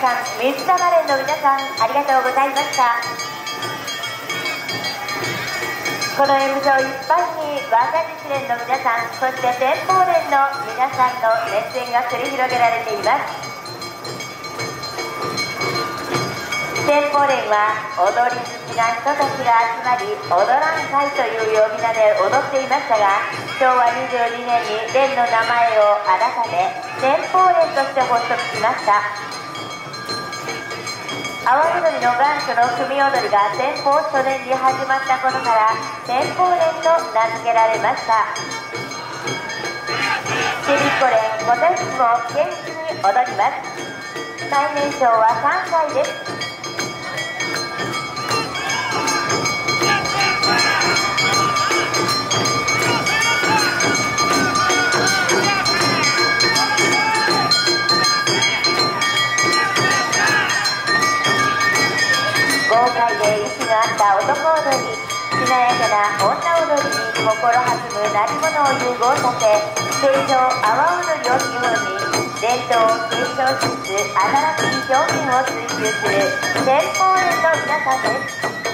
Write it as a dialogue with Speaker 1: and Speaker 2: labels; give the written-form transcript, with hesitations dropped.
Speaker 1: さん、水溜連の皆さん、ありがとうございました。この M 場いっぱいに若実連の皆さん、そして天保連の皆さんの熱戦が繰り広げられています。天保連は踊り好きな人たちが集まり、踊らん会という呼び名で踊っていましたが、昭和22年に連の名前を改め天保連として発足しました。阿波踊りの元祖の組踊りが天保初年に始まったことから天保連と名付けられました。ちびっこ連5歳児も元気に踊ります。最年少は3歳です。豪快で息の合った男踊り、しなやかな女踊りに心弾む鳴り物を融合させ、成長阿波踊りを基本に伝統を継承しつつ新しい表現を追求する天保連の皆さんです。